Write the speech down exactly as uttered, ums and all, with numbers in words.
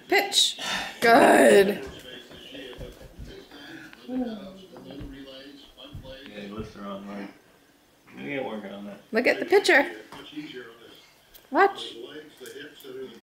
Pitch. Good. Yeah, you list her on right. We ain't working on that. Look at the pitcher. Watch.